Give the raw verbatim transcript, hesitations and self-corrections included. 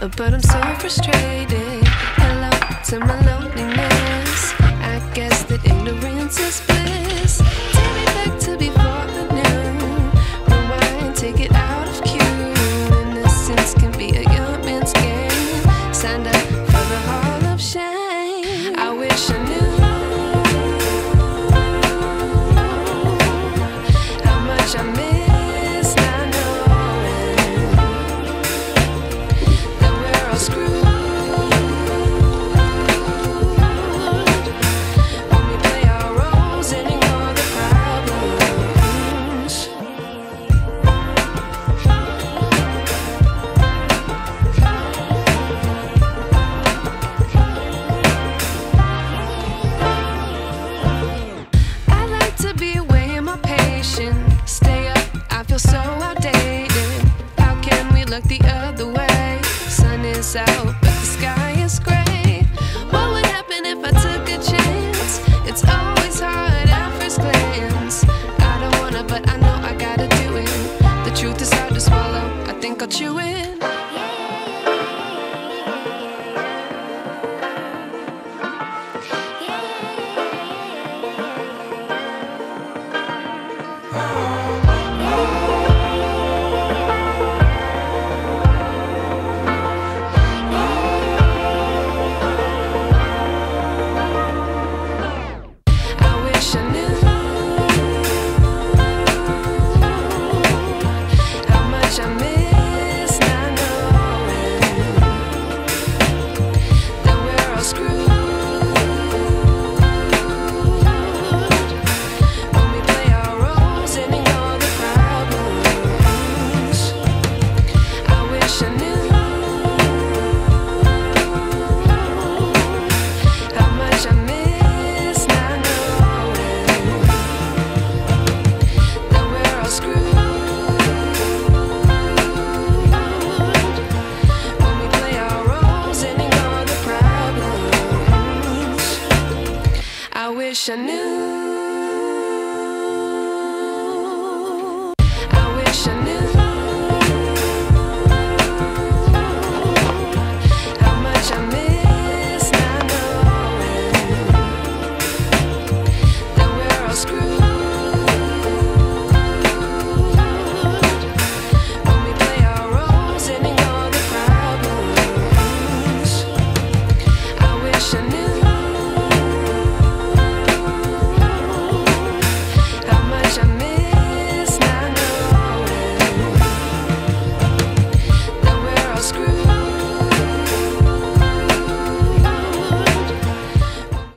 but I'm so frustrated. Hello to my loneliness. I guess that ignorance is bliss. Take me back to before I knew. Rewind, take it out of cue. Innocence can be a young man's game. Signed up for the hall of shame. I wish I knew how much I miss not knowing that we're all screwed when we play our roles and ignore the problems. I like to be away in my patience. Stay up, I feel so outdated. How can we look the other way? Sun is out, but the sky is gray. What would happen if I took a chance? It's always hard at first glance. I don't wanna, but I know I gotta do it. The truth is hard to swallow, I think I'll chew it.